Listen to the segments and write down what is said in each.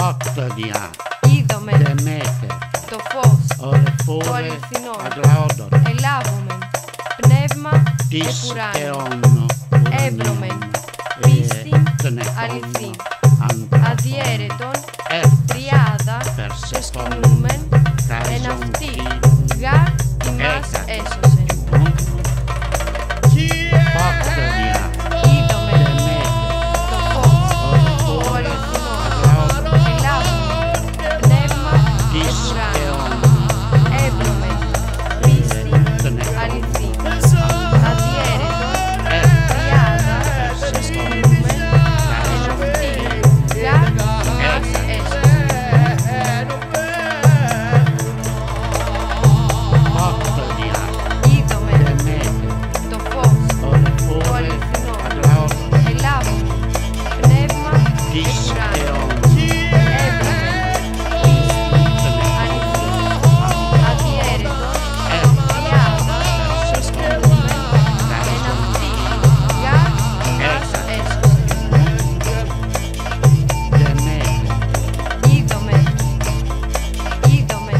Πόκτονια, είδομεν Δεμέτε, το φως, ο το ρεφόρε, αληθινό, αγλαόντων, ελάβομεν πνεύμα της επουράνου, αιώνο, έβρωμεν πίστην αληθή, αδιέρετον τριάδα εσκονούμεν εν αυτή γάρ ημάς έσωσεν. Πόκτονια, Είδομεν Δεμέτε, το φως, ο το ρεφόρε, αληθινό, αγλαόντων, ελάβομεν πνεύμα της επουράνου, αιώνο, έβρωμεν πίστην αληθή, αδιέρετον τριάδα εσκονούμεν εν αυτή γάρ ημάς έσωσεν. Πόκτονια, Είδομεν Δεμέτε, το φως, ο το ρεφόρε, αληθινό, αγλαόντων, ελάβομεν πνεύμα της επουράνου, αιώνο, έβρωμεν πίστην αληθή, αδιέρετον τριάδα εσκονούμεν εν αυτή γάρ ημάς έσωσεν. Δεμέτε, Είδομεν, είδομεν.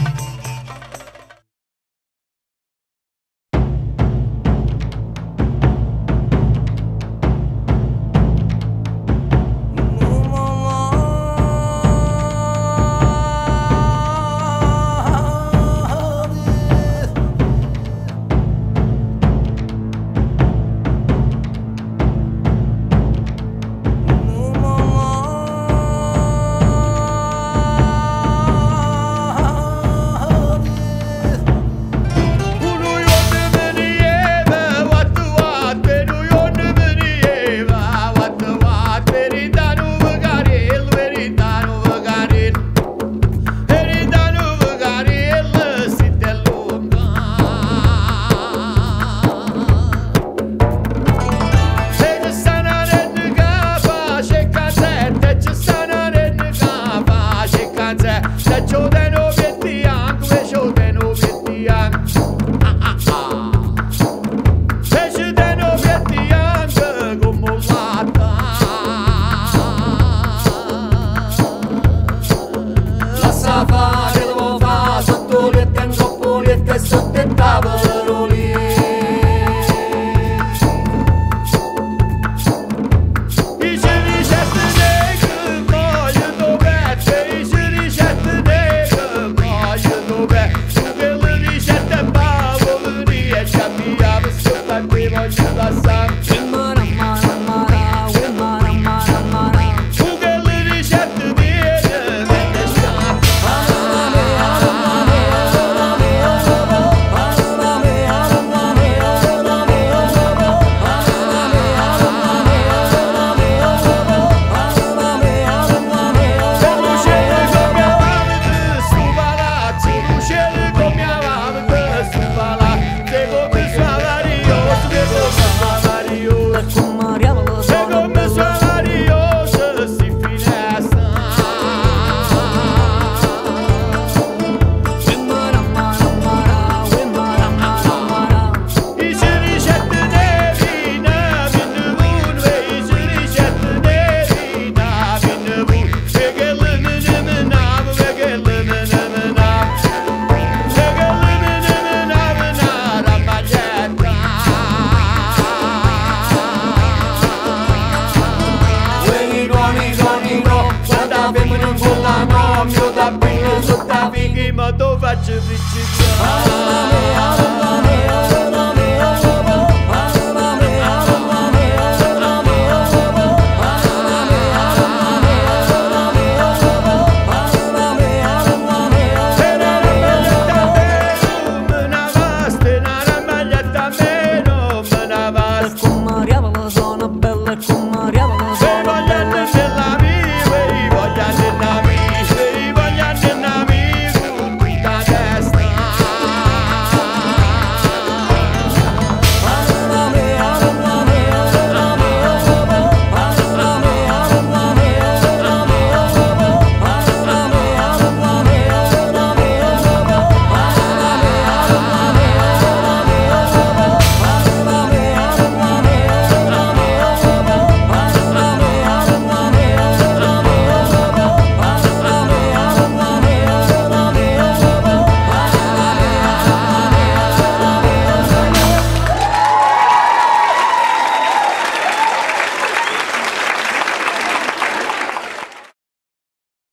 Ma dove faccio vicino?